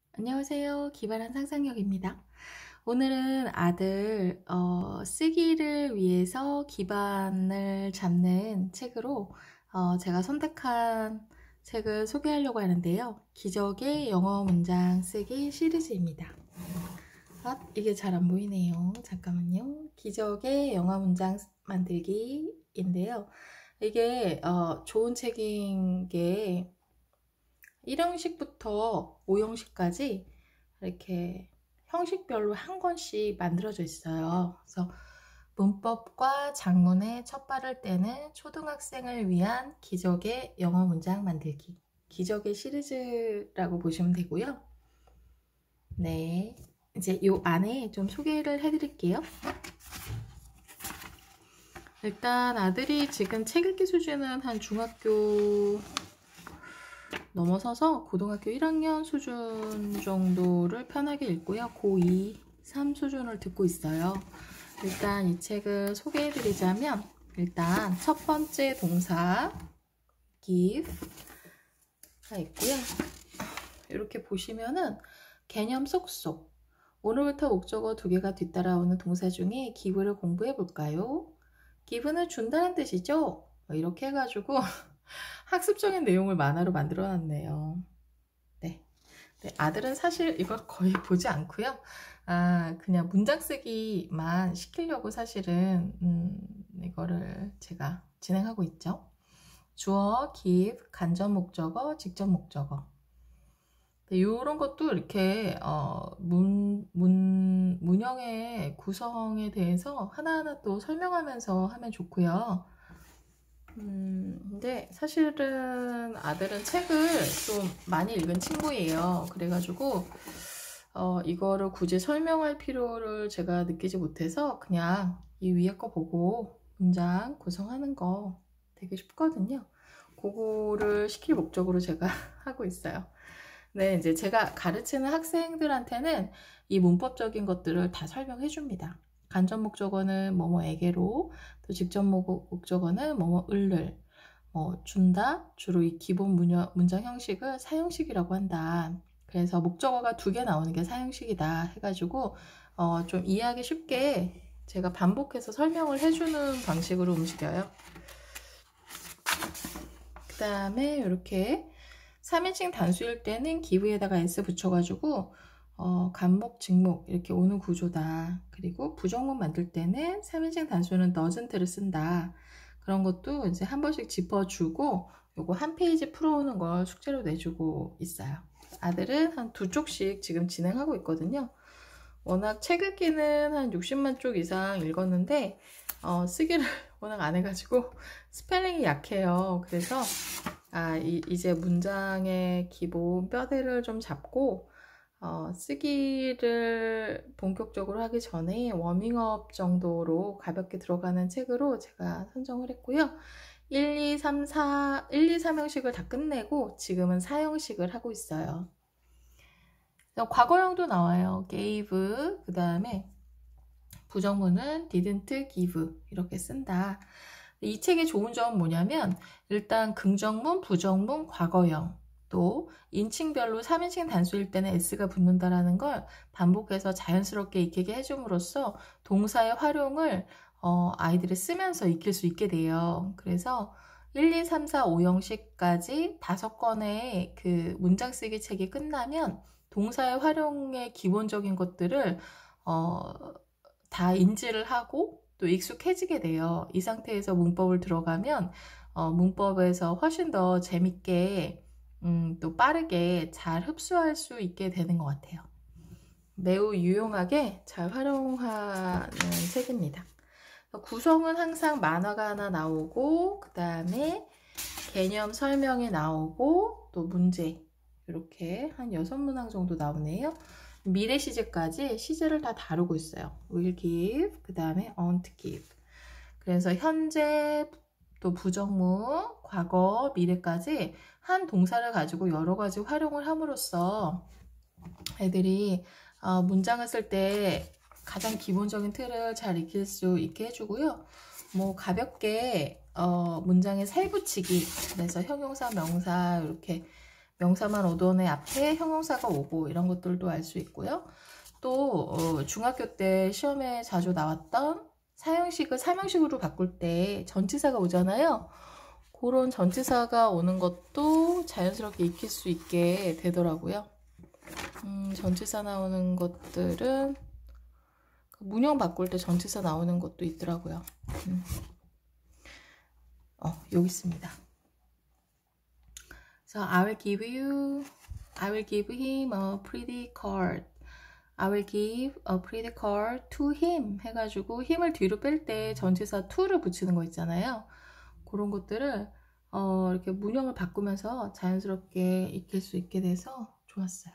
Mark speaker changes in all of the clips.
Speaker 1: 안녕하세요. 기발한 상상력입니다. 오늘은 아들 쓰기를 위해서 기반을 잡는 책으로 제가 선택한 책을 소개하려고 하는데요. 기적의 영어 문장 쓰기 시리즈입니다. 이게 잘 안 보이네요. 잠깐만요. 기적의 영어 문장 만들기인데요. 이게 좋은 책인 게 1형식부터 5형식까지 이렇게 형식별로 한 권씩 만들어져 있어요. 그래서 문법과 작문의 첫 발을 떼는 초등학생을 위한 기적의 영어 문장 만들기. 기적의 시리즈라고 보시면 되고요. 네. 이제 요 안에 좀 소개를 해드릴게요. 일단 아들이 지금 책 읽기 수준은 한 중학교 넘어서서 고등학교 1학년 수준 정도를 편하게 읽고요. 고2, 3 수준을 듣고 있어요. 일단 이 책을 소개해드리자면 일단 첫 번째 동사 give가 있고요. 이렇게 보시면은 개념 쏙쏙 오늘부터 목적어 2개가 뒤따라오는 동사 중에 give를 공부해 볼까요? give는 준다는 뜻이죠? 이렇게 해가지고 학습적인 내용을 만화로 만들어 놨네요. 네. 아들은 사실 이걸 거의 보지 않고요. 그냥 문장 쓰기만 시키려고 사실은 이거를 제가 진행하고 있죠. 주어, give, 간접 목적어, 직접 목적어. 이런 것도 이렇게 문형의 구성에 대해서 하나하나 또 설명하면서 하면 좋고요. 근데 사실은 아들은 책을 좀 많이 읽은 친구예요. 그래가지고 이거를 굳이 설명할 필요를 제가 느끼지 못해서 그냥 이 위에 거 보고 문장 구성하는 거 되게 쉽거든요. 그거를 시킬 목적으로 제가 하고 있어요. 네, 이제 제가 가르치는 학생들한테는 이 문법적인 것들을 다 설명해 줍니다. 간접 목적어는 뭐뭐에게로, 또 직접 목적어는 뭐뭐을를, 준다, 주로 이 기본 문장 형식을 사형식이라고 한다. 그래서 목적어가 2개 나오는 게 사형식이다 해가지고 좀 이해하기 쉽게 제가 반복해서 설명을 해주는 방식으로 움직여요. 그 다음에 이렇게 3인칭 단수일 때는 give에다가 s 붙여가지고 간목, 직목 이렇게 오는 구조다. 그리고 부정문 만들 때는 3인칭 단수는 doesn't를 쓴다. 그런 것도 이제 한 번씩 짚어주고 요거 한 페이지 풀어오는 걸 숙제로 내주고 있어요. 아들은 한 2쪽씩 지금 진행하고 있거든요. 워낙 책 읽기는 한 60만 쪽 이상 읽었는데 쓰기를 워낙 안 해가지고 스펠링이 약해요. 그래서 이제 문장의 기본 뼈대를 좀 잡고 쓰기를 본격적으로 하기 전에 워밍업 정도로 가볍게 들어가는 책으로 제가 선정을 했고요. 1, 2, 3, 3형식을 다 끝내고 지금은 4형식을 하고 있어요. 과거형도 나와요. gave, 그 다음에 부정문은 didn't give 이렇게 쓴다. 이 책의 좋은 점은 뭐냐면 일단 긍정문, 부정문, 과거형 또 인칭별로 3인칭 단수일 때는 s가 붙는다라는 걸 반복해서 자연스럽게 익히게 해줌으로써 동사의 활용을 아이들이 쓰면서 익힐 수 있게 돼요. 그래서 1, 2, 3, 4, 5형식까지 5권의 그 문장 쓰기 책이 끝나면 동사의 활용의 기본적인 것들을 다 인지를 하고 또 익숙해지게 돼요. 이 상태에서 문법을 들어가면 문법에서 훨씬 더 재밌게 또 빠르게 잘 흡수할 수 있게 되는 것 같아요. 매우 유용하게 잘 활용하는 책입니다. 구성은 항상 만화가 하나 나오고 그 다음에 개념 설명이 나오고 또 문제 이렇게 한 6문항 정도 나오네요. 미래 시제까지 시제를 다 다루고 있어요. will give, 그 다음에 won't give. 그래서 현재, 또 부정문, 과거, 미래까지 한 동사를 가지고 여러 가지 활용을 함으로써 애들이 문장을 쓸 때 가장 기본적인 틀을 잘 익힐 수 있게 해주고요. 뭐 가볍게 문장의 살붙이기, 그래서 형용사, 명사 이렇게 명사만 오던의 앞에 형용사가 오고 이런 것들도 알 수 있고요. 또 중학교 때 시험에 자주 나왔던 사형식을 삼형식으로 바꿀 때 전치사가 오잖아요. 그런 전치사가 오는 것도 자연스럽게 익힐 수 있게 되더라고요. 전치사 나오는 것들은 문형 바꿀 때 전치사 나오는 것도 있더라고요. 여기 있습니다. So I will give him a pretty card. I will give a pretty card to him 해가지고 힘을 뒤로 뺄 때 전치사 to를 붙이는 거 있잖아요. 그런 것들을 이렇게 문형을 바꾸면서 자연스럽게 익힐 수 있게 돼서 좋았어요.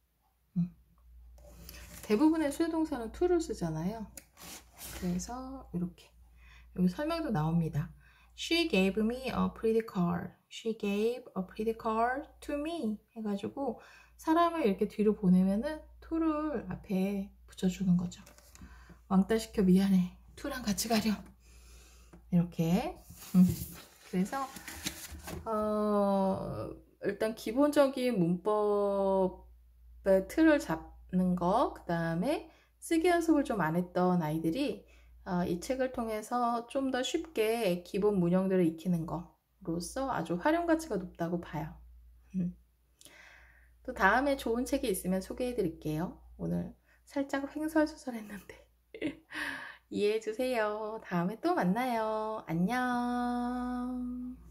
Speaker 1: 대부분의 수요동사는 to를 쓰잖아요. 그래서 이렇게 여기 설명도 나옵니다. She gave me a pretty card. She gave a pretty card to me 해가지고 사람을 이렇게 뒤로 보내면은 to를 앞에 붙여주는 거죠. 왕따 시켜 미안해. to랑 같이 가렴. 이렇게. 그래서 일단 기본적인 문법의 틀을 잡는 거, 그 다음에 쓰기 연습을 좀 안 했던 아이들이 이 책을 통해서 좀 더 쉽게 기본 문형들을 익히는 거로서 아주 활용 가치가 높다고 봐요. 또 다음에 좋은 책이 있으면 소개해 드릴게요. 오늘 살짝 횡설수설했는데 이해해 주세요. 다음에 또 만나요. 안녕.